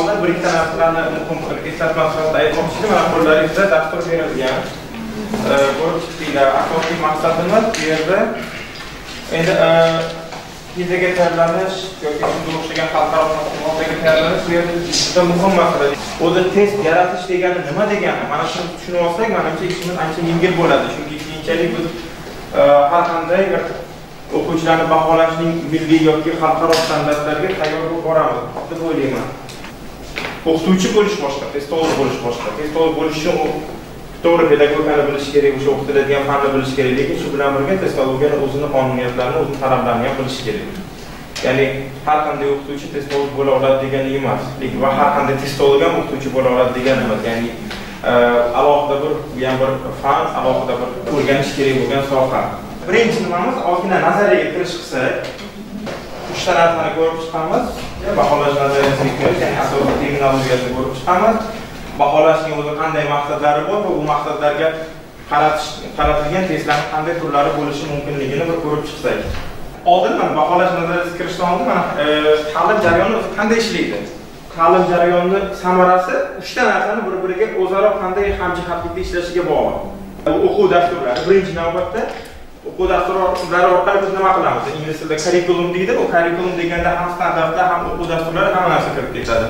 do'stlar, bir ikkita narsalarni muhim eslatmoqchi aytmoqchi. Mana qo'llaringizda dastur berilgan. Ko'rib chiqdinglar. Asosiy maqsadimiz bu yerda endi vizaga tayyorlanish yoki shunga o'xshagan xalqaro tashkilotlarga tayyorlanish bu yerda juda muhim masala. O'zi test yaratish degani nima degani? Mana shuni tushunib olsak, menimcha ishimiz ancha yengil bo'ladi. Chunki keyinchalik biz har qanday bir o'quvchilarni baholashning milliy yoki xalqaro standartlarga tayyor bo'lib boramiz deb o'ylayman. O'qituvchi bo'lish boshqa, testolog bo'lish boshqa. Testolog bo'lish uchun to'g'ri pedagogikani bilish kerak, o'sha o'qitiladigan fanni bilish kerak, lekin shu bilan birga testologiyani o'zining qonuniyatlarini, o'zining talablarini ham bilish kerak. Ya'ni har qanday o'qituvchi testolog bo'la oladi degani emas, lekin va har qanday testolog ham o'qituvchi bo'la oladi degani emas. Ya'ni alohida bir fan, alohida bir o'rganish kerak bo'lgan soha. Birinchi nimamiz ozgina nazariyaga kirish qilsak, 3 ta narsani ko'rib chiqamiz. Baholash nazariyasiga kirish, ya'ni asosiy terminologiyasini ko'rib chiqamiz. Baholashning o'zi qanday maqsadlari bor va bu maqsadlarga qaratilgan testlarning qanday turlari bo'lishi mumkinligini bir ko'rib chiqsak. Oldin mana baholash nazariyasiga kirishdan oldin mana ta'lim jarayoni o'zi qanday ishlaydi? Ta'lim jarayonining samarasi 3 ta narsani bir-biriga o'zaro qanday hamjihatlikda ishlashiga bog'liq. O'quv dasturlari birinchi navbatda o'quv dasturlari orqali biz nima qilamiz? Ingliz tilida curriculum deydi. U curriculum deganda ham standartlar, ham o'quv dasturlari hamma narsa kirib ketadi.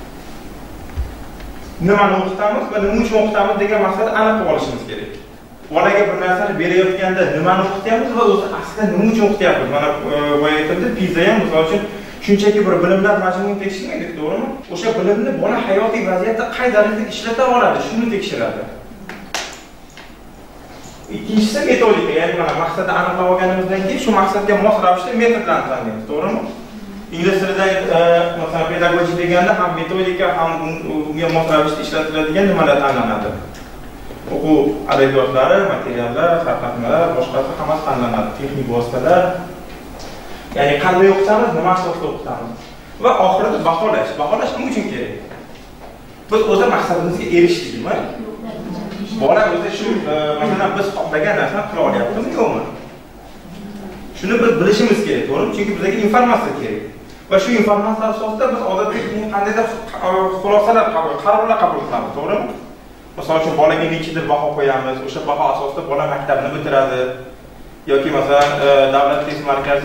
Nimani o'qitamiz va nima uchun o'qitamiz degan maqsadni aniq qilib olishimiz kerak. Bolaga bir narsani berayotganda nimani o'qityapmiz va o'zi aslida nima uchun o'qityapmiz? Mana boya aytildi, PISA ham misol uchun shunchaki bir bilimlar majmuini tekshirmaydi, to'g'rimi? O'sha bilimni bola hayotiy vaziyatda qay darajada ishlata oladi, shuni tekshiradi. Ikkinchisi metodika, ya'ni mana maqsadni aniqlab olganimizdan keyin shu maqsadga mos ravishda metodlarni tanlaymiz, to'g'rimi? Ingliz tilida masalan pedagogik deganda ham metodika ham unga mos ravishda ishlatiladigan nimalar tanlanadi. O'quv adabiyotlari, materiallar, sarqatmalar, boshqasi hammasi tanlanadi, texnik vositalar. Ya'ni qanday o'qitamiz, nima asosida o'qitamiz va oxirida baholash. Baholash nima uchun kerak? Biz o'z maqsadimizga erishdikmi? Bola o'zi shu masalan biz xohlagan narsani qila olyaptimi, yo'qmi? Shuni biz bilishimiz kerak, to'g'rimi? Chunki bizga informatsiya kerak. Va shu informatsiya asosida biz odatda qandaydir xulosalar qarorlar qabul qilamiz, to'g'rimi? Misol uchun bolaga nechidir baho qo'yamiz, o'sha baho asosida bola maktabni bitiradi yoki masalan davlat test markazi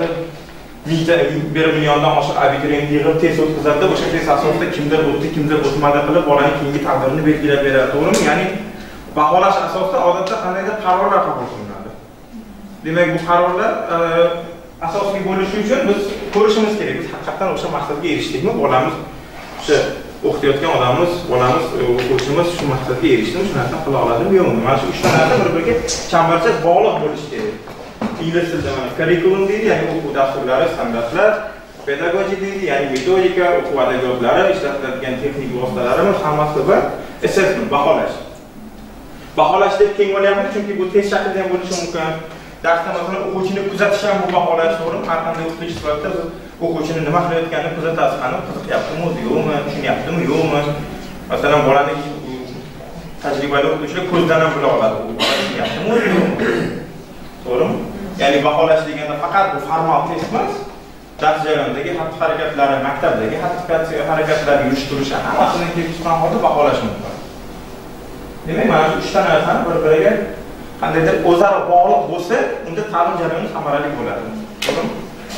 1 milliondan oshiq abituriyent yig'ib test o'tkazadi, o'sha test asosida kimdir o'tdi, kimdir o'tmadi qilib bolaning keyingi taqdirini belgilab beradi, to'g'rimi? Ya'ni baholash asosida odatda qandaydir qarorlar qabul qilinadi. Demak, bu qarorlar asosiy bo'lishi uchun biz ko'rishimiz kerak. Biz haqiqatan o'sha maqsadga erishdikmi? Bolamiz o'sha o'qitayotgan odamimiz, bolamiz, o'quvchimiz shu maqsadga erishdimi, shu narsani qila oladimi, yo'qmi? Mana shu 3 ta narsa bir-biriga chambarchas bog'liq bo'lishi kerak. Ingliz tilida mana curriculum deydi, ya'ni o'quv dasturlari, standartlar, pedagogik deydi, ya'ni metodika, o'quv adabiyotlari, ishlatiladigan texnik vositalarimiz hammasi bir assessment, baholash. Baholash deb keng bo'lyapti, chunki bu test shaklida ham bo'lishi mumkin. Darsda masalan o'quvchini kuzatish ham bu baholash, to'g'rimi? Har qanday o'qituvchi sifatida biz o'quvchini nima qilayotganini kuzatasiz, qani qiziqyaptimi, yo'qmi, tushunyaptimi, yo'qmi? Masalan, bolani tajribali o'qituvchilar ko'zdan ham bila oladi, u bola tushunyaptimi, yo'qmi? To'g'rimi? Ya'ni baholash deganda faqat bu formal test emas, dars jarayonidagi xatti-harakatlari, maktabdagi xatti-harakatlarni yurish-turishi hammasini kelib chiqqan holda baholash mumkin. Demak, mana shu 3 ta narsani bir-biriga qandaydir o'zaro bog'liq bo'lsa, unda ta'lim jarayoni samarali bo'ladi. To'g'rimi?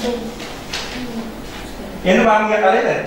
Endi menga qaranglar.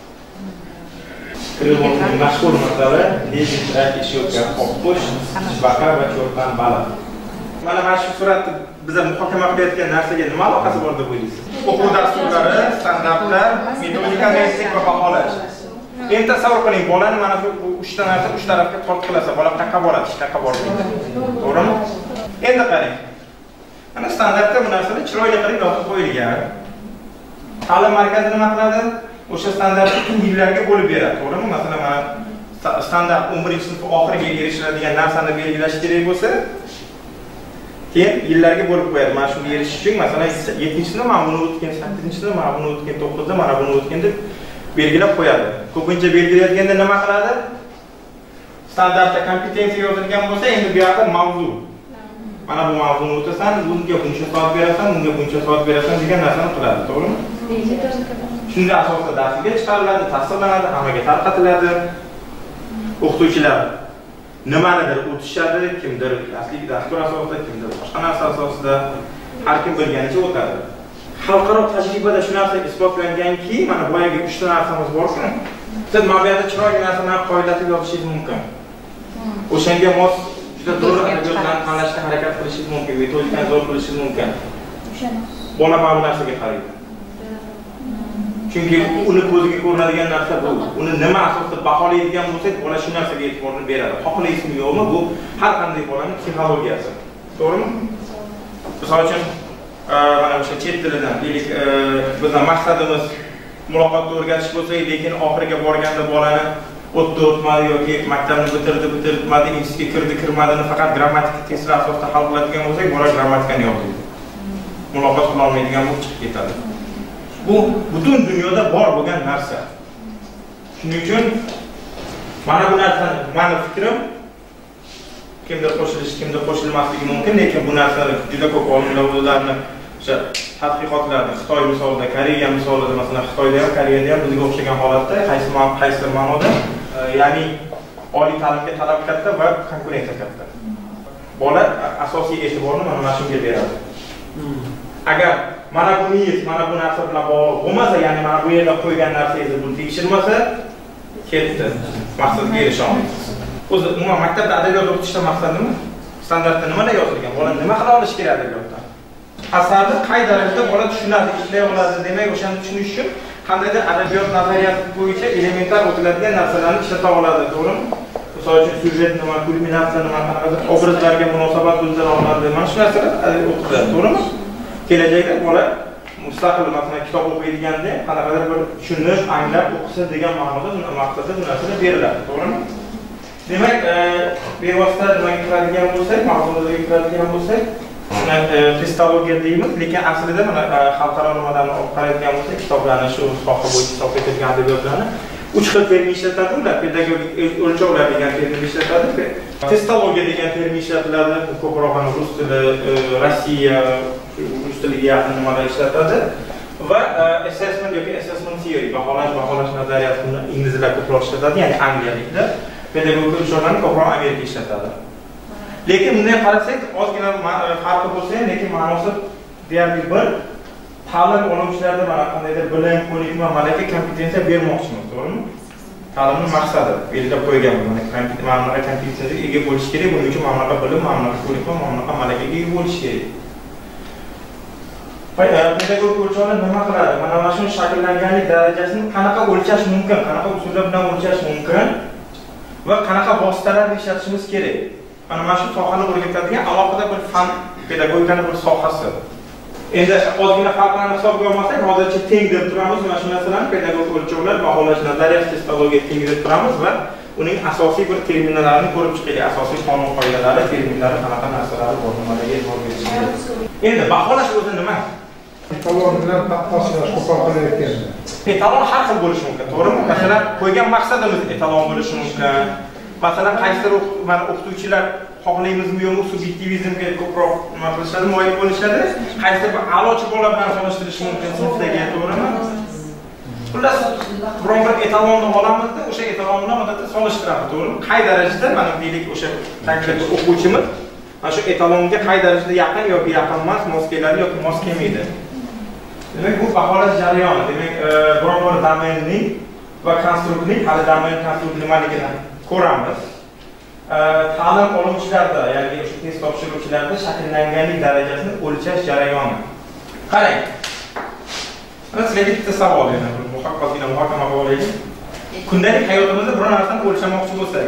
Kremlning mashhur masala lejitrak ishlayotgan oqqush, baqa va cho'rtan baliq. Mana shu suratni biza muhokama qilayotgan narsaga nima aloqasi bor deb o'ylaysiz? O'quv dasturlari, standartlar, metodika, metrik va baholash. Endi tasavvur qiling, bolani mana shu 3 ta narsa 3 tarafga tortqilasa, bola qayerga boradi, hech qayerga bormaydi. To'g'rimi? Endi qarang. Mana standartda bu narsalar chiroyli qilib yozib qo'yilgan. Ta'lim markazi nima qiladi? O'sha standartni yillarga bo'lib beradi, to'g'rimi? Masalan, mana standart 11-sinf oxiriga erishiladigan narsani belgilash kerak bo'lsa, keyin yillarga bo'lib qo'yadi. Mana shunga erishish uchun, masalan, 7-sinfda mana buni o'tgan, 8-sinfda mana buni o'tgan, 9da mana buni o'tgan deb belgilab qo'yadi. Ko'pincha belgilayotganda nima qiladi? Standartda kompetensiya yozilgan bo'lsa, endi bu yerda mavzu. Mana bu mavzuni o'tasan, bunga buncha soat berasan, bunga buncha soat berasan degan narsani qiladi, to'g'rimi? Shunga asosida darsga chiqariladi, tasdiqlanadi, hammaga tarqatiladi. O'qituvchilar nimanidir o'tishadi, kimdir asli dastur asosida, kimdir boshqa narsa asosida har kim bilganicha o'tadi. Xalqaro tajribada shu narsa isbotlanganki, mana bu yerga 3 ta narsamiz bor-ku. Siz mabiyada chiroyli narsalarni qoidalatib yozishingiz mumkin. O'shanga mos juda to'g'ri adabiyotlarni tanlashga harakat qilishingiz mumkin, metodikani zo'r qilishingiz mumkin. Bola mana bu narsaga qaraydi. Chunki uni ko'ziga ko'rinadigan narsa bu. Uni nima asosida baholaydigan bo'lsak, bola shu narsaga e'tiborni beradi. Xohlaysizmi yo'qmi, bu har qanday bolaning psixologiyasi. To'g'rimi? Misol uchun mana o'sha chet tilidan deylik, bizning maqsadimiz muloqotni o'rgatish bo'lsa, lekin oxiriga borganda bolani o'tdi o'tmadi yoki maktabni bitirmadi, institutga kirmadini faqat grammatik testlar asosida hal qiladigan bo'lsak, bola grammatikani yodlaydi. Muloqot qila olmaydigan bo'lib chiqib ketadi. Bu butun dunyoda bor bo'lgan narsa. Shuning uchun mana bu narsani, meni fikrim, kimdir qo'shilish, kimdir qo'shilmasligi mumkin, lekin bu narsalar juda ko'p olimlar o'zlarini o'sha tadqiqotlarda, Xitoy misolida, Koreya misolida, masalan, Xitoyda ham, Koreyada ham bizga o'xshagan holatda qaysi ma'noda, ya'ni oliy ta'limga talab katta va konkurensiya katta. Bola asosiy e'tiborni mana shunga beradi. Agar mana bu niyat, mana bu narsa bilan bog'liq bo'lmasa, ya'ni mana bu yerda qo'ygan narsangizni buni tekshirmasa, ketdi. Maqsadga erisha olmaysiz. O'zi umuman maktabda adabiyot o'qitishda maqsad nima? Standartda nimada yozilgan? Bola nima qila olishi kerak adabiyotda? Asarni qay darajada bola tushunadi, ishlay oladi, demak o'shani tushunish uchun qandaydir adabiyot nazariyati bo'yicha elementar o'tiladigan narsalarni ishlata oladi, to'g'rimi? Misol uchun syujet nima, kulminatsiya nima, qanaqadir obrazlarga munosabat bildira oladi, mana shu narsalar o'tiladi, to'g'rimi? Kelajakda bola mustaqil masalan kitob o'qiydiganda qanaqadir bir tushunish, anglab o'qisin degan ma'noda maqsadda bu narsalar beriladi, to'g'rimi? Demak, bevosita nimaga kiradigan bo'lsak, mavzuga kiradigan bo'lsak, kristologiya deymiz, lekin aslida mana xalqaro nimadan olib qaraydigan bo'lsak, kitoblarni shu soha bo'yicha chop etilgan adabiyotlarni 3 xil termin ishlatadi, ular pedagogik o'lchovlar degan termin ishlatadi. Kristologiya degan termin ishlatiladi, ko'proq rus tili, Rossiya, rus tiliga yaqin nimalar ishlatadi va assessment yoki assessment theory, baholash nazariyatini inglizlar ko'proq ishlatadi, ya'ni angliyaliklar pedagogik o'lchovlarni ko'proq Amerika ishlatadi. Lekin bunday qarasak, ozgina farqi bo'lsa ham, lekin ma'nosi deyarli bir. Ta'lim oluvchilarda mana qandaydir bilim, ko'nikma, malaka, kompetensiya bermoqchimiz, to'g'rimi? Ta'limning maqsadi belgilab qo'ygan, mana kompetensiyaga ega bo'lish kerak, buning uchun mana bilim, mana ko'nikma, mana malakaga ega bo'lish kerak. Pedagogik o'lchovlar nima qiladi? Mana shu shakllanganlik darajasini qanaqa o'lchash mumkin, qanaqa usullar bilan o'lchash mumkin va qanaqa vositalarni ishlatishimiz kerak? Mana shu sohani o'rgatadigan alohida bir fan, pedagogikaning bir sohasi. Endi ozgina farqlarni hisobga olmasak, hozircha teng deb turamiz, mana shu narsalarni pedagogik o'lchovlar, baholash nazariyati, kristologiya teng deb turamiz va uning asosiy bir terminlarini ko'rib chiqaylik, asosiy qonun qoidalari, terminlari, qanaqa narsalari bor, nimalarga e'tibor berish kerak. Endi baholash o'zi nima? Etalon bilan taqqoslash qo'pol qilayotganda. Etalon har xil bo'lishi mumkin, to'g'rimi? Masalan, qo'ygan maqsadimiz etalon bo'lishi mumkin. Masalan, qaysidir o'qituvchilar xohlaymizmi yo'qmi subyektivizmga ko'proq nima qilishadi, moyil bo'lishadi. Qaysidir bir a'lochi bola bilan solishtirish mumkin sinfdagi, to'g'rimi? Xullas, biron bir etalonni olamizda, o'sha etalon bilan odatda solishtiramiz, to'g'rimi? Qay darajada mana deylik o'sha konkret o'quvchimiz mana shu etalonga qay darajada yaqin yoki yaqin emas, mos keladi yoki mos kelmaydi. Demak, bu baholash jarayoni. Demak, biron bir domenning va konstruktning, hali domen konstrukt nimaligini ko'ramiz. Ta'lim oluvchilarda, ya'ni o'sha test topshiruvchilarda shakllanganlik darajasini o'lchash jarayoni. Qarang. Mana sizlarga bitta savol yana muhokama qilaylik. Kundalik hayotimizda biror narsani o'lchamoqchi bo'lsak,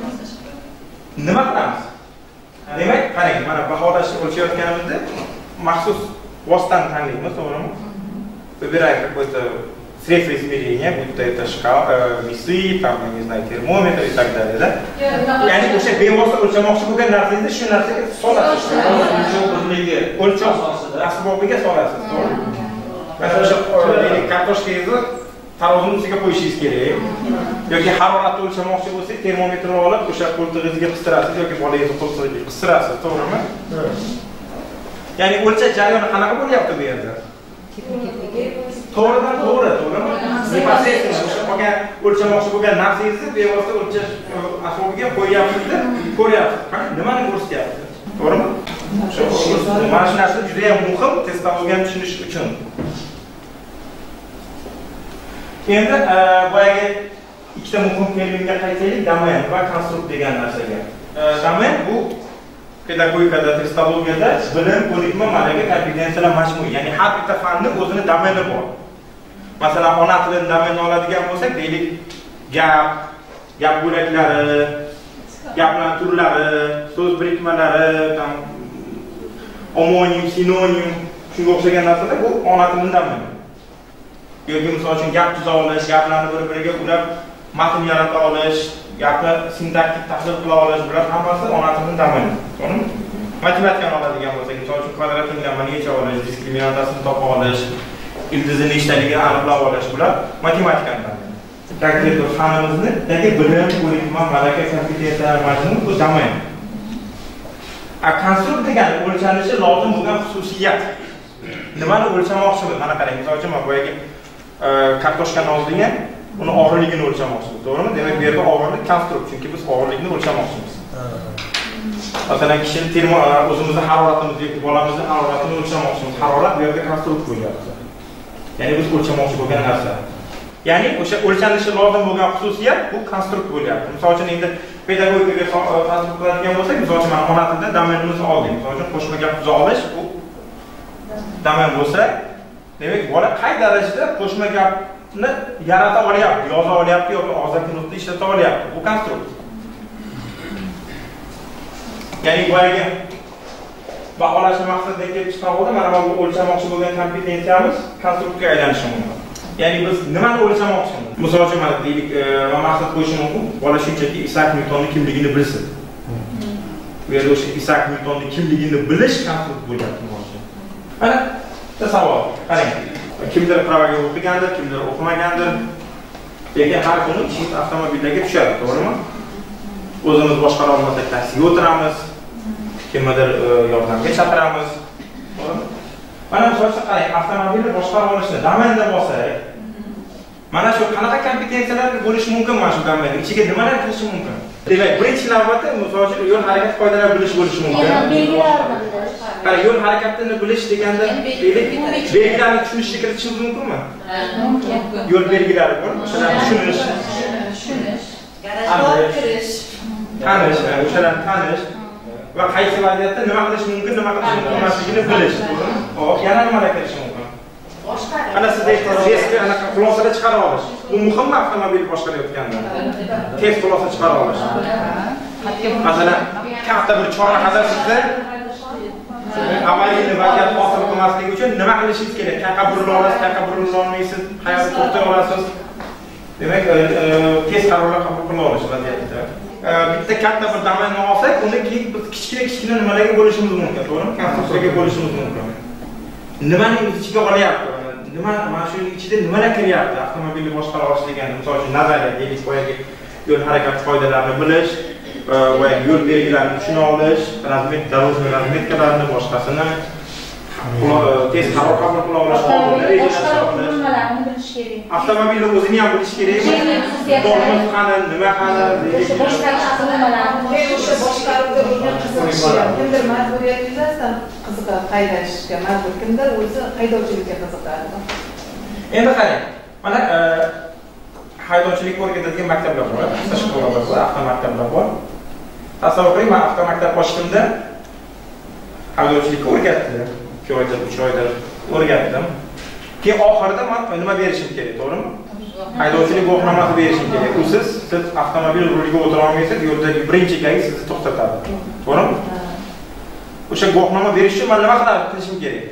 nima qilamiz? Demak, qarang, mana baholashni o'lchayotganimizda maxsus vositani tanlaymiz, to'g'rimi? Выбирай какой-то средство измерения, будь то это шкала, весы, там, я не знаю, термометр и так далее, да? Ya'ni o'sha bevosita o'lchamoqchi bo'lgan narsangizni shu narsaga solasiz. O'lchov asbobiga solasiz, to'g'rimi? Masalan, o'sha kartoshkangizni tarozini ustiga qo'yishingiz kerak. Yoki haroratni o'lchamoqchi bo'lsangiz, termometrni olib o'sha qo'ltig'ingizga qistirasiz yoki bolangizni qo'ltig'iga qistirasiz, to'g'rimi? Ya'ni o'lchash jarayoni qanaqa bo'lyapti bu yerda? To'g'ridan to'g'ri, to'g'rimi? Nepосредственно o'sha qolgan o'lchamoqchi bo'lgan narsangizni bevosita o'lchash asbobiga qo'yyapsiz-da, ko'ryapsiz. Nimani ko'rsatyapsiz? To'g'rimi? Mana shu narsa juda ham muhim testologiyani tushunish uchun. Endi boyagi ikkita muhim terminga qaytaylik, domen va konstrukt degan narsaga. Domen bu pedagogikada, testologiyada bilim, ko'nikma, malaka, kompetensiyalar majmui, ya'ni har bitta fanni o'zini domeni bor. Masalan, ona tilini domenini oladigan bo'lsak, deylik, gap bo'laklari, gaplar turlari, so'z birikmalari, omonim, sinonim, shunga o'xshagan narsalar bu ona tilini domeni. Yoki misol uchun gap tuza olish, gaplarni bir-biriga ulab matn yarata olish, gapni sintaktik tahlil qila olish, bular hammasi ona tilining domeni. To'g'rimi? Matematikani oladigan bo'lsak, misol uchun kvadrat tenglamani yecha olish, diskriminatsiyasini topa olish, ildizi nechtaligini aniqlab olish, bular matematikaning domeni. Konkret bir fanimizdagi bilim, ko'nikma, malaka, kompetensiyalar majmui bu domen. Konstrukt degani o'lchanishi lozim bo'lgan xususiyat. Nimani o'lchamoqchimiz? Mana qarang, misol uchun men boyagi kartoshkani oldinga uni og'irligini o'lchamoqchimiz, to'g'rimi? Demak, bu yerda og'irlik konstrukt, chunki biz og'irlikni o'lchamoqchimiz. Masalan, kishining o'zimizning haroratimiz yoki bolamizning haroratini o'lchamoqchimiz. Harorat bu yerda konstrukt bo'lyapti. Ya'ni biz o'lchamoqchi bo'lgan narsa. Ya'ni o'sha o'lchanishi lozim bo'lgan xususiyat bu konstrukt bo'lyapti. Misol uchun endi pedagogikaga ta'sir qiladigan bo'lsak, misol uchun mana ona tilida domenimizni oldik. Misol uchun qo'shma gap tuza olish bu domen bo'lsa, demak, bola qay darajada qo'shma gapni yarata olyapti, yoza olyapti yoki og'zaki nutqni ishlata olyapti. Bu konstrukt. Ya'ni boyagi baholash maqsadida kelib chiqqan holda mana bu o'lchamoqchi bo'lgan kompetensiyamiz konstruktga aylanishi mumkin. Ya'ni biz nimani o'lchamoqchimiz? Misol uchun mana deylik, maqsad qo'yish mumkin. Bola shunchaki Isak Nyutonning kimligini bilsin. Bu yerda o'sha Isak Nyutonning kimligini bilish konstrukt bo'lyapti. Mana savol. Qarang. Kimdir pravaga o'qigandir, kimdir o'qimagandir. Lekin har kuni ishimiz avtomobillarga tushadi, to'g'rimi? O'zimiz boshqara olmasak taksiga o'tiramiz, kimdir yordamga chaqiramiz. To'g'rimi? Mana misol uchun qarang, avtomobilni boshqara olishni domenda bo'lsak, mana shu qanaqa kompetensiyalarga bo'lish mumkin mana shu domenda? Ichiga nimalar kirishi mumkin? Demak, birinchi navbatda misol uchun yo'l harakat qoidalarini bilish bo'lishi mumkin. Qarang, yo'l harakatini bilish deganda, deylik, belgilarni tushunishga kiritishimiz mumkinmi? Mumkin. Yo'l belgilari bor, o'shalarni tushunish, garajga kirish, o'shalarni tanish va qaysi vaziyatda nima qilish mumkin, nima qilish mumkin emasligini bilish. Hop, yana nimalar kirishi mumkin? boshqarish. Ana siz aytganingizdek, anaqa xulosalar chiqara olish. Bu muhimmi avtomobil boshqarayotganda? Tez xulosa chiqara olish. Masalan, katta bir chorrahada sizda avariya vaziyat hosil qilmaslik uchun nima qilishingiz kerak? Qayerga burila olasiz, qayerga burila olmaysiz, qayerga to'xtay olasiz. Demak, tez qarorlar qabul qila olish vaziyatida. Bitta katta bir domenni olsak, uni keyin biz kichkina nimalarga bo'lishimiz mumkin, to'g'rimi? Konstruksiyaga bo'lishimiz mumkin. Nimani o'z ichiga olyapti? Nima mana shu ichida nimalar kiryapti? Avtomobilni boshqara olish deganda, misol uchun nazariya, deylik, boyagi yo'l harakati qoidalarini bilish, boyagi yo'l belgilarini tushuna olish, dорожный razmetkalarini, boshqasini tez qaror qabul qila olish, boshqaruv qurilmalarini bilish kerak. avtomobilni o'zini ham bilish kerakmi? Tormoz qani, nima qani, o'sha boshqaruv qurilmalarini O'sha boshqaruvga bo'lgan qiziqishi, kimdir majburiyat yuzasidan qiziqadi, haydashga majbur, kimdir o'zi haydovchilikka qiziqadi. Endi qarang, mana haydovchilik o'rgatadigan maktablar bor, avtoshkolalar bor, avtomaktablar bor. Tasavvur qiling, men avtomaktab ochganimda haydovchilikka o'rgatdi. 2 oyda, 3 oyda o'rgatdim. Keyin oxirida men nima berishim kerak, to'g'rimi? Haydovchilik guvohnomasi berishim kerak. Siz avtomobil ruliga o'tira olmaysiz, yo'ldagi birinchi gaz sizni to'xtatadi. To'g'rimi? O'sha guvohnoma berish uchun men nima qilishim kerak?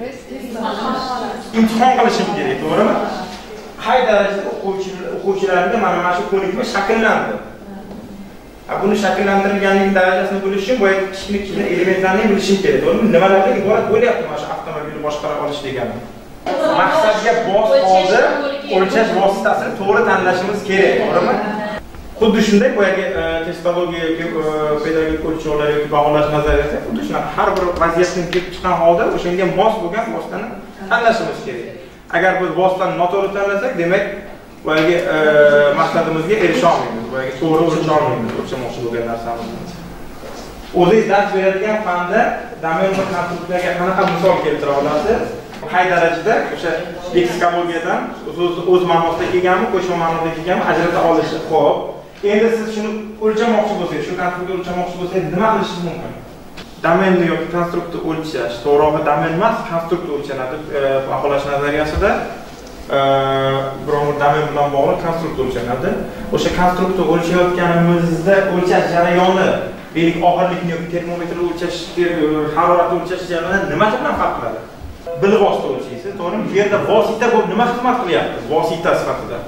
Imtihon qilishim kerak, to'g'rimi? Qay darajada o'quvchilarga mana shu ko'nikma shakllandi. Buni shakllantirilganlik darajasini bilish uchun boya kichkina elementlarni bilishim kerak, to'g'rimi? Nimalardan iborat bo'lyapti mana shu avtomobilni boshqara olish degani? Maqsadga bos holda o'lchash vositasini to'g'ri tanlashimiz kerak, to'g'rimi? Xuddi shunday boyagi testologiya yoki pedagogik o'lchovlar yoki baholash nazariyasi xuddi shunaqa har bir vaziyatdan kelib chiqqan holda o'shanga mos bo'lgan vositani tanlashimiz kerak. Agar biz vositani noto'g'ri tanlasak, demak, boyagi maqsadimizga erisha olmaymiz. Boyagi to'g'ri o'lcha olmaymiz, o'lchamoqchi bo'lgan narsamizni. O'zingiz dars beradigan fanda domen va konstruksiyaga qanaqa misol keltira olasiz? Qay darajada o'sha leksikologiyadan o'z ma'nosida kelganmi, qo'shma ma'noda kelganmi ajrata olishi. Xo'p, endi siz shuni o'lchamoqchi bo'lsangiz, shu konstruksiya o'lchamoqchi bo'lsangiz nima qilishingiz mumkin? Domenni yoki konstruktni o'lchash, to'g'rirog'i domen emas, konstrukt o'lchanadi baholash nazariyasida. Biror domen bilan bog'liq konstrukt o'lchanadi. O'sha konstruktni o'lchayotganimizda o'lchash jarayoni, deylik og'irlikni yoki termometrni o'lchash, haroratni o'lchash jarayoni nima bilan farq qiladi? Bilib vosita o'lchaysiz, to'g'rimi? Bu yerda vosita bu nima xizmat qilyapti? Vosita sifatida.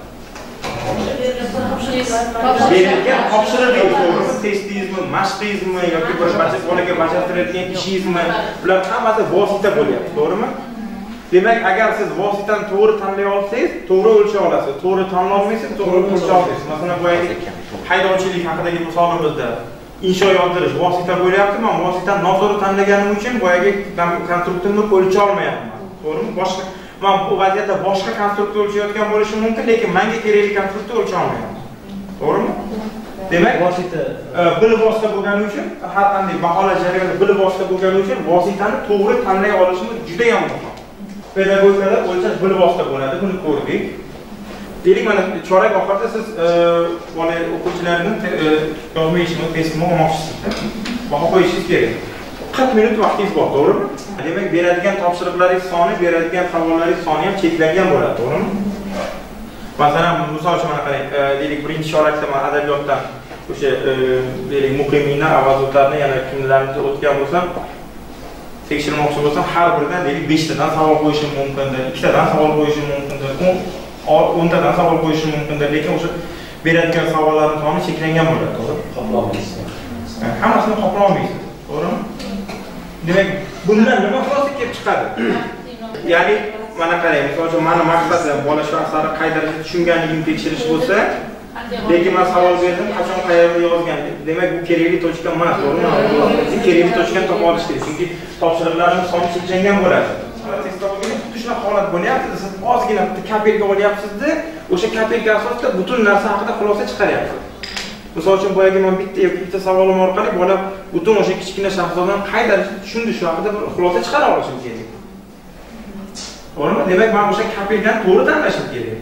Berilgan topshiriq, to'g'rimi? Testizmi, mashqizmi yoki bir bolaga bajartiradigan ishingizmi, bular hammasi vosita bo'lyapti, to'g'rimi? Demak, agar siz vositani to'g'ri tanlay olsangiz, to'g'ri o'lchay olasiz. To'g'ri tanlay olmaysiz, to'g'ri o'lchay olmaysiz. Masalan, boyagi haydovchilik haqidagi misolimizda insho yozdirish vosita bo'lyapti. Men vositani noto'g'ri tanlaganim uchun boyagi konstruktorni o'lchay olmayapman. To'g'rimi? Boshqa men bu vaziyatda boshqa konstruktor o'lchayotgan bo'lishim mumkin, lekin menga kerakli konstruktor o'lchay olmayapman. To'g'rimi? Demak, vosita bilib vosita bo'lgani uchun, har qanday baholash jarayoni bilib vosita bo'lgani uchun vositani to'g'ri tanlay olishimiz juda ham muhim. Pedagogikada o'lchash bilib vosita bo'ladi, buni ko'rdik. Deylik, mana chorak oxirida siz bola o'quvchilarning yozma ishini, testini olmoqchisiz. Baho qo'yishingiz kerak. 40 minut vaqtingiz bor, to'g'rimi? Demak, beradigan topshiriqlaringiz soni, beradigan savollaringiz soni ham cheklangan bo'ladi, to'g'rimi? Masalan, misol uchun mana qarang, deylik, birinchi chorakda men adabiyotdan o'sha deylik, muqimiylar, avazotlarni yana kimlarni o'tgan bo'lsam, tekshirmoqchi bo'lsam, har biridan deylik 5 tadan savol qo'yishim mumkindir, 2 tadan savol qo'yishim mumkindir, 10 tadan savol qo'yishim mumkindir, lekin o'sha beradigan savollarning soni cheklangan bo'ladi, to'g'ri? Qoplolmaysiz. Hammasini qoplolmaysiz, to'g'rimi? Demak, bundan nima xulosa kelib chiqadi? Ya'ni, mana qarang, misol uchun meni maqsadim bola shu asarni qay darajada tushunganligini tekshirish bo'lsa, lekin men savol berdim, qachon qayerda yozgan. Demak, bu kerakli tochka emas, to'g'rimi? Kerakli tochkani topa olish kerak, chunki topshiriqlarning soni cheklangan bo'ladi. Testologiyada xuddi shunaqa holat bo'lyapti. Siz ozgina bitta kapelga olyapsiz-da, o'sha kapelga asosida butun narsa haqida xulosa chiqaryapsiz. Misol uchun boyagi men bitta yoki ikkita savolim orqali bola butun o'sha kichkina shahzodani qay darajada tushundi shu haqida bir xulosa chiqara olishim kerak. To'g'rimi? Demak, men o'sha kapeldan to'g'ri tanlashim kerak.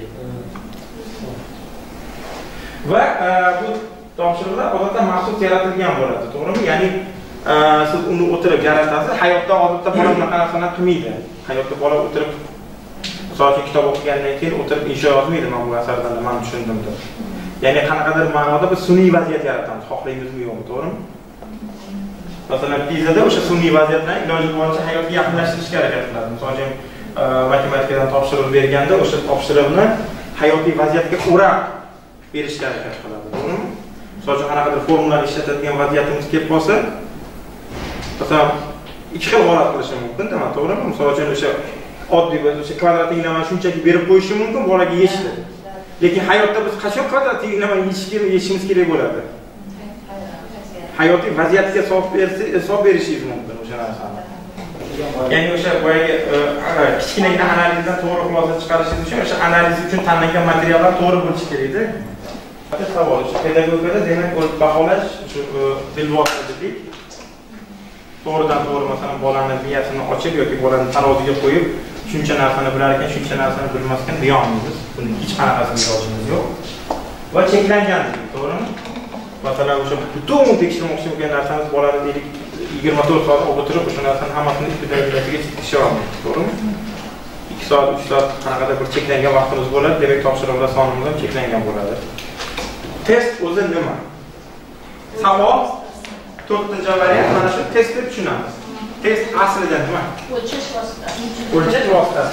Va bu topshiriqlar odatda maxsus yaratilgan bo'ladi, to'g'rimi? Ya'ni siz uni o'tirib yaratasiz. Hayotda odatda bola bunaqa narsani qilmaydi. Hayotda bola o'tirib, misol uchun kitob o'qigandan keyin o'tirib insho yozmaydi. Men bu asardan nima tushundim deb. Ya'ni qanaqadir ma'noda bir sun'iy vaziyat yaratamiz, xohlaymizmi yo'qmi, to'g'rimi? Masalan, bizada o'sha sun'iy vaziyatdan iloji boricha hayotga yaqinlashtirishga harakat qiladi. Misol uchun matematikadan topshiriq berganda o'sha topshiriqni hayotiy vaziyatga o'rab berishga harakat qiladi, to'g'rimi? Misol uchun qanaqadir formulalar ishlatadigan vaziyatimiz kelib qolsa, masalan, ikki xil holat qilishi mumkin, to'g'rimi? Misol uchun o'sha oddiy biz o'sha kvadrat inglamani shunchaki berib qo'yishi mumkin, bolaga yechdi. Lekin hayotda biz qachon kvadrat inglamani yechishimiz kerak bo'ladi? Hayotiy vaziyatga hisob berishingiz mumkin o'sha narsani. Ya'ni o'sha boyagi kichkinagina analizdan to'g'ri xulosa chiqarishingiz uchun o'sha analiz uchun tanlangan materiallar to'g'ri bo'lishi kerak-da. Savol shu pedagogikada demak baholash shu bilvosita dedik. To'g'ridan to'g'ri masalan bolani miyasini ochib yoki bolani taroziga qo'yib, shuncha narsani bilar ekan, shuncha narsani bilmasdan deya olmaymiz. Buni hech qanaqasini ilojimiz yo'q. Va cheklangan, to'g'rimi? Masalan, o'sha butun tekshirmoqchi bo'lgan narsamiz bolani deylik 24 soat o'tirib o'sha narsani hammasini ichidagi tekshira olmaymiz, to'g'rimi? 2 soat, 3 soat qanaqadir bir cheklangan vaqtimiz bo'ladi, demak topshiriqlar sonimiz ham cheklangan bo'ladi. Test o'zi nima? Savol 4-variant mana shu test deb tushunamiz. Test aslida nima? O'lchash vositasi. O'lchash vositasi.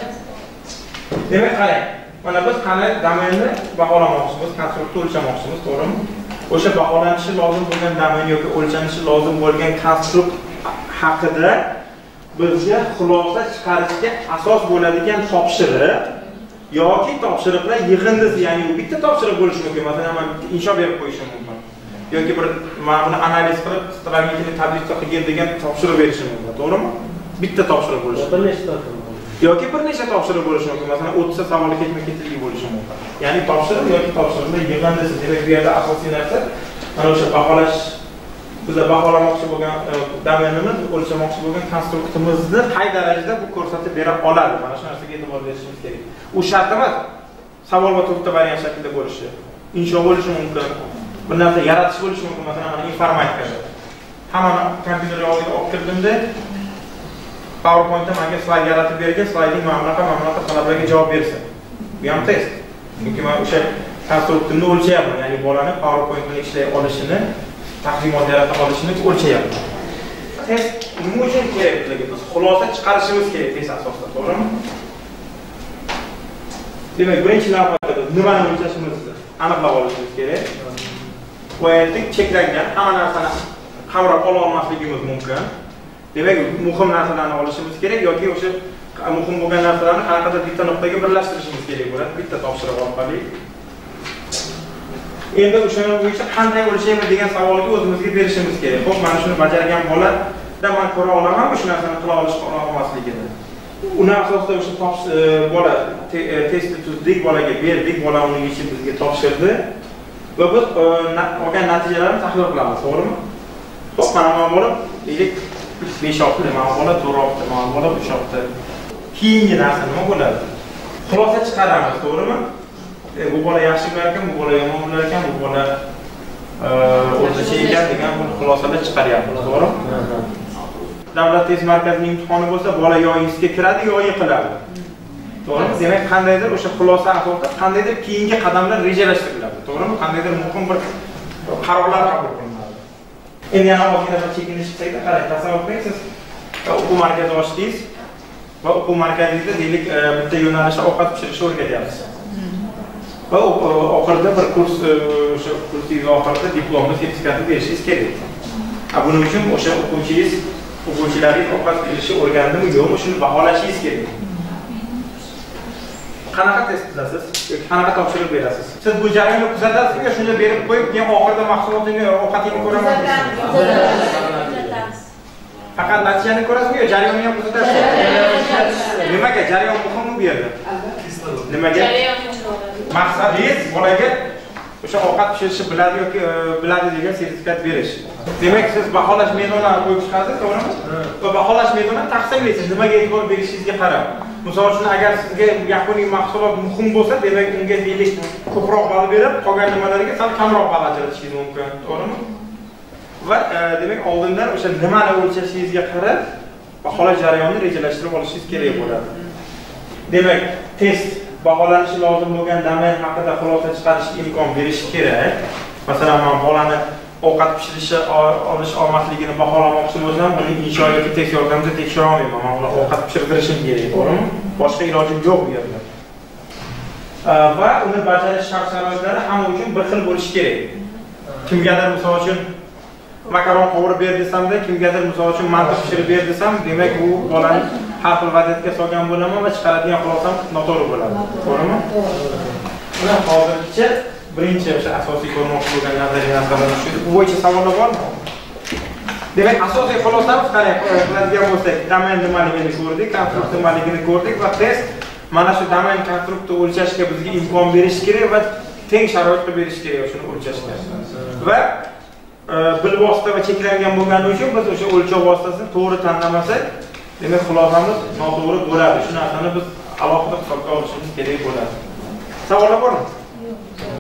Demak, qarang. Mana biz qanday domenni baholamoqchimiz, konstruktni o'lchamoqchimiz, to'g'rimi? O'sha baholanishi lozim bo'lgan domen yoki o'lchanishi lozim bo'lgan konstrukt haqida bizga xulosa chiqarishga asos bo'ladigan topshiriq yoki topshiriqlar yig'indisi, ya'ni bitta topshiriq bo'lishi mumkin. Masalan, men insho berib qo'yishim mumkin. Yoki bir mana buni analiz qilib, strategiyani tablitsa qilgan degan topshiriq berishim mumkin, to'g'rimi? Bitta topshiriq bo'lishi. Bir nechta yoki bir necha topshiriq bo'lishi mumkin. Masalan, 30 ta savolga ketma-ketligi bo'lishi mumkin. Ya'ni topshiriq yoki topshiriqlar yig'indisi. Demak, bu yerda asosiy narsa mana o'sha baholash, bizlar baholamoqchi bo'lgan domenimiz, o'lchamoqchi bo'lgan konstruktimizni qay darajada bu ko'rsatib bera oladi. Mana shu narsaga e'tibor berishimiz kerak. U shart emas, savol va to'rtta variant shaklida bo'lishi. Insho bo'lishi mumkin. Bir narsa yaratish bo'lishi mumkin. Masalan, mana informatikada. Hammani kompyuterga olib kirdimda PowerPointda menga slayd yaratib bergan, slaydning mana bunaqa talablarga javob bersin. Bu ham test. Chunki men o'sha konstruktorni o'lchayapman, ya'ni bolani PowerPoint bilan ishlay olishini, taqdimot yarata olishini o'lchayapman. Test nima uchun kerak bizga? Biz xulosa chiqarishimiz kerak test asosida, to'g'rimi? Demak, birinchi navbatda nimani o'lchashimizni aniqlab olishimiz kerak. Bu yerda cheklangan hamma narsani qamrab ola olmasligimiz mumkin. Demak, muhim narsalarni olishimiz kerak yoki o'sha muhim bo'lgan narsalarni qanaqadir bitta nuqtaga birlashtirishimiz kerak bo'ladi, bitta topshiriq orqali. Endi o'shaning bo'yicha qanday o'lchayman degan savolga o'zimizga berishimiz kerak. Xo'p, mana shuni bajargan bolada men ko'ra olamanmi shu narsani qila olmasligini. Uni asosida o'sha bola testni tuzdik, bolaga berdik, bola uni yechib bizga topshirdi va biz olgan natijalarni tahlil qilamiz, to'g'rimi? Xo'p, mana bola deylik 5 hafta, mana bola 4 hafta, mana bola 3 hafta. Keyingi narsa nima bo'ladi? Xulosa chiqaramiz, to'g'rimi? Bu bola yaxshi bo'lar ekan, bu bola yomon bo'lar ekan, bu bola o'rtacha ekan degan xulosalar chiqaryapmiz, to'g'rimi? Davlat test markazining imtihoni bo'lsa, bola yo isga kiradi, yo yiqiladi. To'g'rimi? Demak, qandaydir o'sha xulosa asosida qandaydir keyingi qadamlar rejalashtiriladi, to'g'rimi? Qandaydir muhim bir qarorlar qabul qilinadi. Endi yana ozgina bir chekinish chiqsa-da, qarang, tasavvur qiling, siz o'quv markazi ochdingiz va o'quv markazingizda deylik bitta yo'nalishda ovqat pishirishni o'rgatyapsiz. Va oxirida bir kurs, o'sha kursingiz oxirida diplomni, sertifikatni berishingiz kerak. Buning uchun o'sha o'quvchilaringiz ovqat pishirishni o'rgandimi, yo'qmi, shuni baholashingiz kerak. Qanaqa test qilasiz yoki qanaqa topshiriq berasiz? Siz bu jarayonni kuzatasizmi yo shunday berib qo'yib, keyin oxirida mahsulotingizni, ovqatingizni ko'raman deysiz? Faqat natijani ko'rasizmi yo jarayonni ham kuzatasizmi? Nimaga jarayon muhimmi bu yerda? Nimaga? Maqsadingiz bolaga o'sha ovqat pishirishni biladi yoki biladi degan sertifikat berish. Demak, siz baholash mezonlarini qo'yib chiqasiz, to'g'rimi? Va baholash mezonini taqsimlaysiz, nimaga e'tibor berishingizga qarab. Misol uchun, agar sizga yakuniy mahsulot muhim bo'lsa, demak, unga deylik ko'proq ball berib, qolgan nimalarga sal kamroq ball ajratishingiz mumkin, to'g'rimi? Va demak, oldindan o'sha nimani o'lchashingizga qarab baholash jarayonini rejalashtirib olishingiz kerak bo'ladi. Demak, test baholanishi lozim bo'lgan domen haqida xulosa chiqarishga imkon berishi kerak. Masalan, men bolani ovqat pishirishi olish olmasligini baholamoqchi bo'lsam, buni insho yoki test yordamida tekshira olmayman. Men uni ovqat pishirtirishim kerak, to'g'rimi? Boshqa ilojim yo'q bu yerda. Va uni bajarish shart-sharoitlari hamma uchun bir xil bo'lishi kerak. Kimgadir misol uchun makaron qovurib ber desamda, kimgadir misol uchun manti pishirib ber desam, demak bu bolani har xil vaziyatga solgan bo'laman va chiqaradigan xulosam noto'g'ri bo'ladi. To'g'rimi? Buni hozirgacha birinchi o'sha asosiy ko'rmoqchi bo'lgan nazariyalar shu. Bu bo'yicha savollar bormi? Demak, asosiy xulosamiz qanday qiladigan bo'lsak, domen nimaligini ko'rdik, konstruktor nimaligini ko'rdik va test mana shu domen konstruktor o'lchashga bizga imkon berish kerak va teng sharoit qilib berish kerak shuni o'lchashga. Va bilvosita va cheklangan bo'lgani uchun biz o'sha o'lchov vositasini to'g'ri tanlamasak, demak xulosamiz noto'g'ri bo'ladi. Shu narsani biz alohida hisobga olishimiz kerak bo'ladi. Savollar bormi?